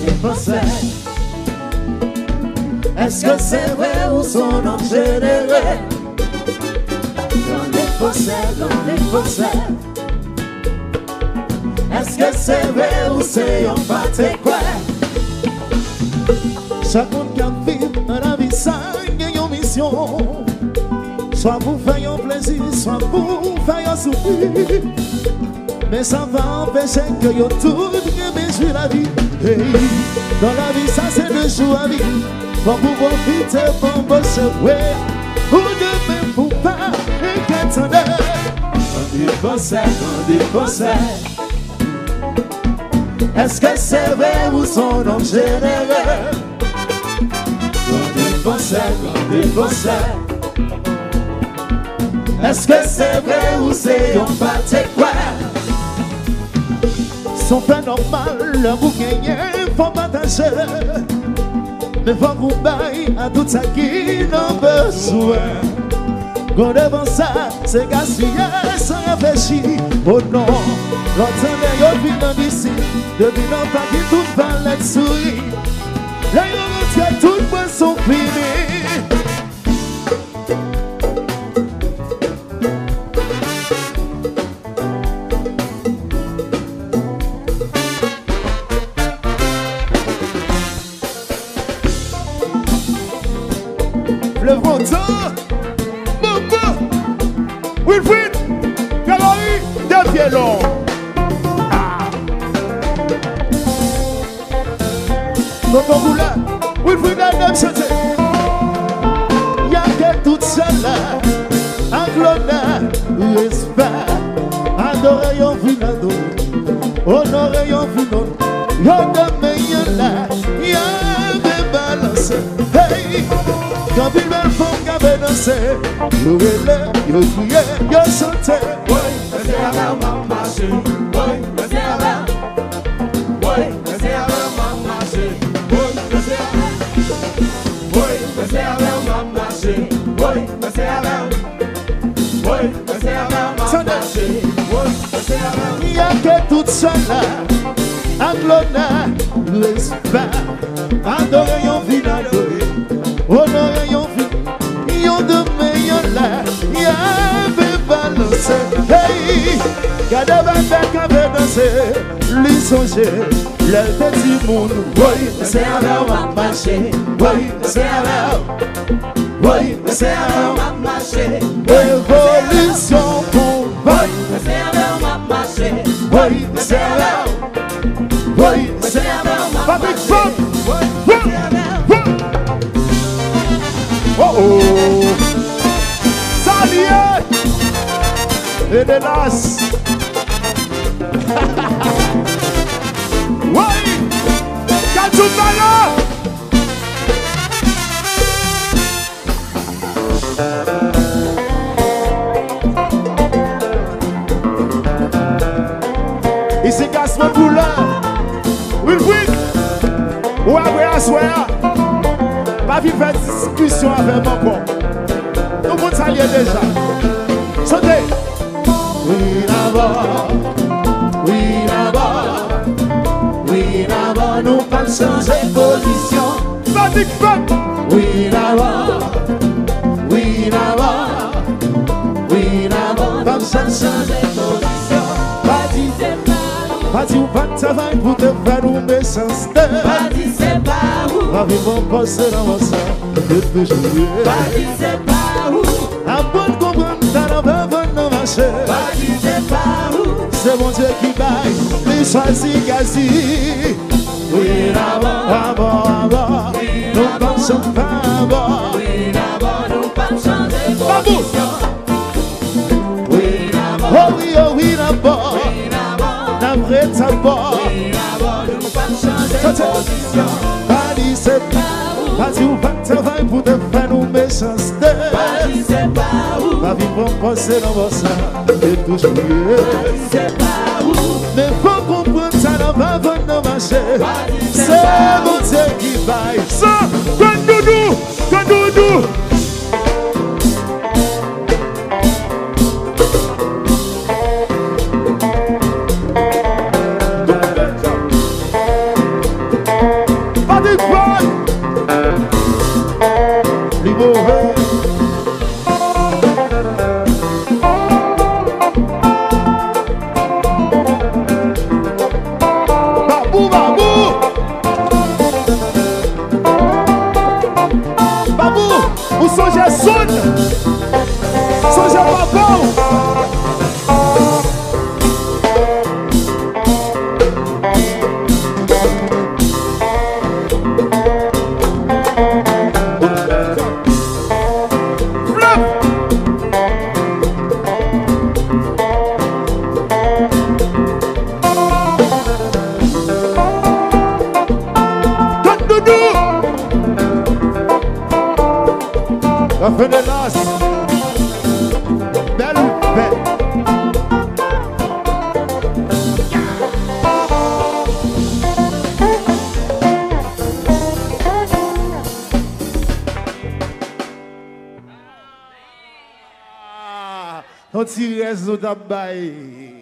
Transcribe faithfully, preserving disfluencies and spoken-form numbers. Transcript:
pensais. Est-ce que c'est vrai ou son nom généré? Dans les fossés, dans les fossés. Est-ce que c'est vrai ou c'est un pâté quoi? Chaque monde qui vit dans la vie, ça gagne une mission. Soit vous faites un plaisir, soit vous faites un souffrir. Mais ça va empêcher que vous tout jouer la vie. Hey, dans la vie, ça c'est le jour à vie. Pour vous profiter, pour vous sauver. Vous devez vous pas et qu'attendez. On dépense, on dépense. Est-ce que c'est vrai ou son nom généreux? On dépense, on dépense. Est-ce que c'est vrai ou c'est un pâté quoi? Son fait normal, le vous gagnez, faut partager. Mais faut vous bailler à tout ça qui n'en besoin. Quand devant ça, c'est gaspillé sans réfléchir. Oh non, l'autre est venu d'ici. Depuis longtemps qui tout parlait de souris. Là, il retient tout poisson fini. Le votant, Bobo, Wilfried, Galerie, des pieds longs. Ah. Bobo Boula, Wilfried, Adam Chanté. Y'a que tout cela, Anglona, respect, adorer yon vinado, honorer yon vinado, yon dame yon la, y'a des balances. Hey! Quand il belle femme qui avait dansé, yo relais, yo crié, yo chanté. Oui, c'est la maman marché. Oui, c'est la maman. Oui, c'est la maman marché. Oui, c'est la maman. Oui, c'est la maman marché. Oui, c'est la maman. Oui, c'est la maman marché. Oui, c'est la maman. Il y a que tout ça là, Anglona, respect, adorer yon vin adorer. Honorer yon vie, yon de meilleur là, y'avait balancé. Hey, gade bande qu'avait dansé, lui songer, le petit monde. Oui, c'est alors ma marché. Oui, c'est alors. Oui, c'est alors ma marché. Révolution pour oui, c'est alors ma marché. Oui, c'est alors. Oui, c'est alors ma marché. Oh oh, Salut et de las. Oui, Katsumala. Ici Gaston Poulain. Oui, oui. Ou après à soir. Pas vivre une discussion avec mon corps. Tout le monde s'allie déjà. Chantez. Oui, d'abord. Oui, d'abord. Oui, d'abord. Nous pas changer position. Fatigue, fatigue. Oui, d'abord. Oui, d'abord. Oui, d'abord. Pas changer position. Pas dire c'est pas. Pas dire pas de travail pour te faire une méchanceté. Pas dire c'est pas. Pas vivre passer dans mon sang, je peux jouer. Pas dire c'est pas où. À bon comprendre, t'as la veuve dans ma chair. Pas dire c'est pas où. C'est mon Dieu qui baille, les choisit quasi. Oui, d'abord, d'abord, d'abord. Nous pensons pas d'abord. Oui, d'abord, nous pensons des positions. Oui, d'abord. Oh oui, oh oui, d'abord. Oui, d'abord. D'après ta bord. Oui, d'abord, nous pensons des positions. C'est pas si vous pas de travail pour te faire une méchanceté. Pas dit c'est pas où. Pas vivre en pensée dans vos seins et tout jouer. Pas dit c'est pas où. Mais faut comprendre ça n'a pas venir dans ma chair. C'est mon Dieu qui baille. Ça, quand doudou, quand doudou. La fin de noces. Belle ou belle. On tire les autres à bailler.